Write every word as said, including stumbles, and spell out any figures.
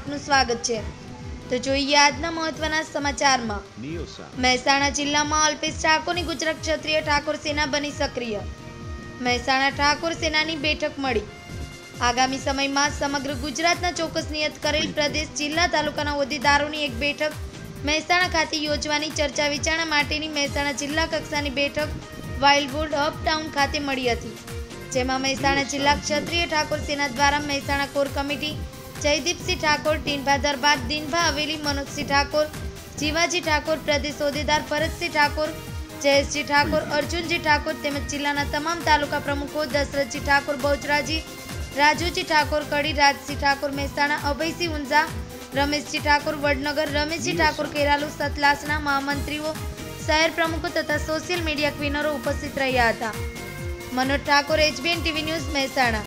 આપનું સ્વાગત છે। તો જોઈએ આજના મહત્વના સમાચારમાં। મહેસાણા જિલ્લામાં અલ્પેશ ઠાકોરની ગુજરાત ક્ષત્રિય ઠાકોર સેના બની સક્રિય। મહેસાણા ઠાકોર સેનાની બેઠક મળી। આગામી સમયમાં સમગ્ર ગુજરાતના ચોક્કસ નિયત કરેલ પ્રદેશ જિલ્લા તાલુકાના હોદ્દેદારોની એક બેઠક મહેસાણા ખાતે યોજવાની ચર્ચા વિચારણા માટેની મહેસાણા જિલ્લા કક્ષાની બેઠક વાઇલ્ડવુડ અપ ટાઉન ખાતે મળી હતી, જેમાં મહેસાણા જિલ્લા ક્ષત્રિય ઠાકોર સેના દ્વારા મહેસાણા કોર કમિટી જયદીપસિંહ ઠાકોર, ટીનભા દરબાર, દિનભા હવેલી, મનોજસિંહ ઠાકોર, જીવાજી ઠાકોર, પ્રદેશ હોદ્દેદાર ભરતસિંહ ઠાકોર, જયેશજી ઠાકોર, અર્જુનજી ઠાકોર તેમજ જિલ્લાના તમામ તાલુકા પ્રમુખો દશરથજી ઠાકોર, બહુચરાજી, રાજુજી ઠાકોર, કડી, રાજસિંહ ઠાકોર મહેસાણા, અભયસિંહ ઊંઝા, રમેશજી ઠાકોર વડનગર, રમેશજી ઠાકોર કેરાલુ, સતલાસના મહામંત્રીઓ, શહેર પ્રમુખો તથા સોશિયલ મીડિયા ક્વીનરો ઉપસ્થિત રહ્યા હતા। Manoj Thakor, HBN TV news, Mehsana.